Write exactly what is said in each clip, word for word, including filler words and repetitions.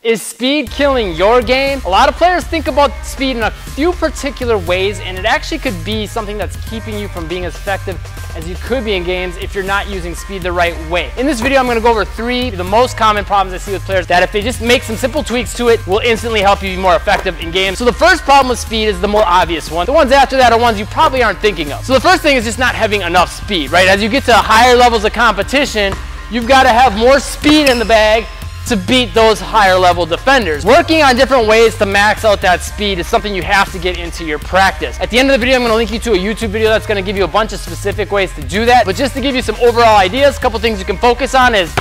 Is speed killing your game? A lot of players think about speed in a few particular ways, and it actually could be something that's keeping you from being as effective as you could be in games if you're not using speed the right way. In this video, I'm gonna go over three of the most common problems I see with players that if they just make some simple tweaks to it, will instantly help you be more effective in games. So the first problem with speed is the more obvious one. The ones after that are ones you probably aren't thinking of. So the first thing is just not having enough speed, right? As you get to higher levels of competition, you've gotta have more speed in the bag to beat those higher level defenders. Working on different ways to max out that speed is something you have to get into your practice. At the end of the video, I'm gonna link you to a YouTube video that's gonna give you a bunch of specific ways to do that. But just to give you some overall ideas, a couple things you can focus on is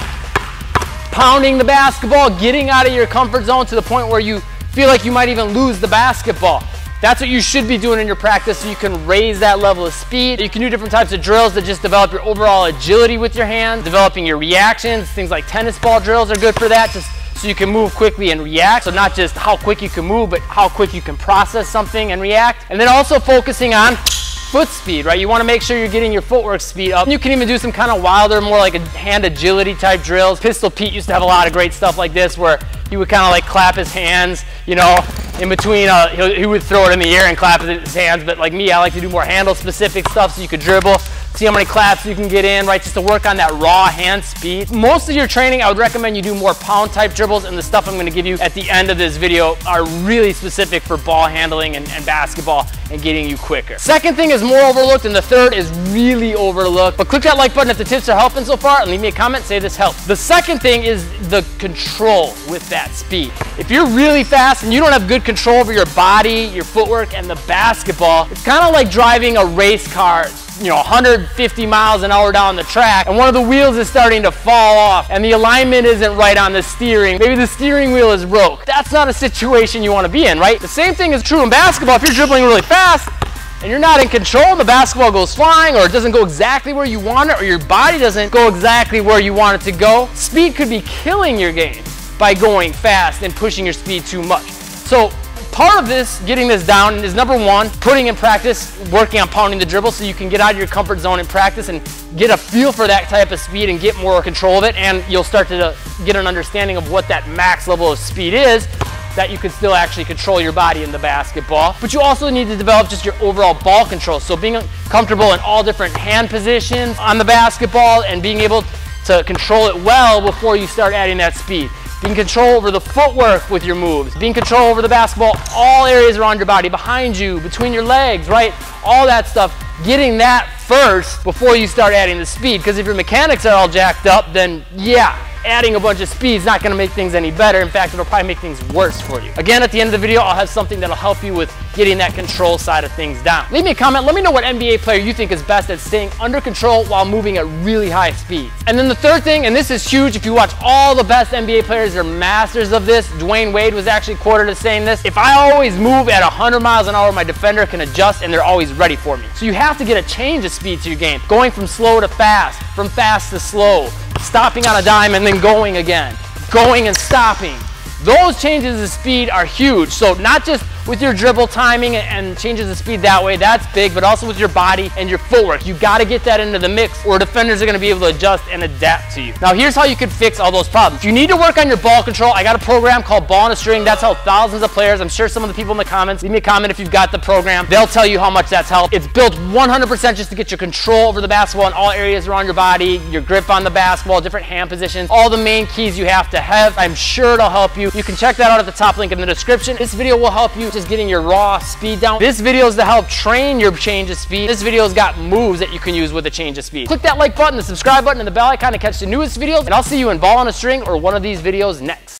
pounding the basketball, getting out of your comfort zone to the point where you feel like you might even lose the basketball. That's what you should be doing in your practice so you can raise that level of speed. You can do different types of drills that just develop your overall agility with your hands, developing your reactions. Things like tennis ball drills are good for that, just so you can move quickly and react. So not just how quick you can move, but how quick you can process something and react. And then also focusing on foot speed, right? You want to make sure you're getting your footwork speed up. You can even do some kind of wilder, more like a hand agility type drills. Pistol Pete used to have a lot of great stuff like this where he would kind of like clap his hands, you know, in between, uh, he would throw it in the air and clap his hands, but like me, I like to do more handle specific stuff so you could dribble, see how many claps you can get in, right, just to work on that raw hand speed. Most of your training, I would recommend you do more pound type dribbles, and the stuff I'm gonna give you at the end of this video are really specific for ball handling and, and basketball and getting you quicker. Second thing is more overlooked, and the third is really overlooked, but click that like button if the tips are helping so far, and leave me a comment, say this helps. The second thing is the control with that speed. If you're really fast and you don't have good control over your body, your footwork, and the basketball, it's kind of like driving a race car, you know, one hundred fifty miles an hour down the track, and one of the wheels is starting to fall off, and the alignment isn't right on the steering. Maybe the steering wheel is broke. That's not a situation you want to be in, right? The same thing is true in basketball. If you're dribbling really fast and you're not in control, the basketball goes flying, or it doesn't go exactly where you want it, or your body doesn't go exactly where you want it to go, speed could be killing your game by going fast and pushing your speed too much. So part of this, getting this down, is number one, putting in practice, working on pounding the dribble so you can get out of your comfort zone in practice and get a feel for that type of speed and get more control of it, and you'll start to get an understanding of what that max level of speed is that you can still actually control your body in the basketball. But you also need to develop just your overall ball control. So being comfortable in all different hand positions on the basketball and being able to control it well before you start adding that speed. Being control over the footwork with your moves, being control over the basketball, all areas around your body, behind you, between your legs, right? All that stuff, getting that first before you start adding the speed. Because if your mechanics are all jacked up, then yeah, adding a bunch of speed is not gonna make things any better. In fact, it'll probably make things worse for you. Again, at the end of the video, I'll have something that'll help you with getting that control side of things down. Leave me a comment, let me know what N B A player you think is best at staying under control while moving at really high speeds. And then the third thing, and this is huge, if you watch all the best N B A players, they're masters of this. Dwayne Wade was actually quoted as saying this: if I always move at one hundred miles an hour, my defender can adjust and they're always ready for me. So you have to get a change of speed to your game, going from slow to fast, from fast to slow, stopping on a dime and then going again, going and stopping. Those changes of speed are huge. So not just with your dribble timing and changes of speed that way, that's big, but also with your body and your footwork. You gotta get that into the mix or defenders are gonna be able to adjust and adapt to you. Now here's how you can fix all those problems. If you need to work on your ball control, I got a program called Ball on a String. That's helped thousands of players. I'm sure some of the people in the comments, leave me a comment if you've got the program. They'll tell you how much that's helped. It's built one hundred percent just to get your control over the basketball in all areas around your body, your grip on the basketball, different hand positions, all the main keys you have to have. I'm sure it'll help you. You can check that out at the top link in the description. This video will help you just getting your raw speed down. This video is to help train your change of speed. This video's got moves that you can use with a change of speed. Click that like button, the subscribe button, and the bell icon to catch the newest videos, and I'll see you in Ball on a String or one of these videos next.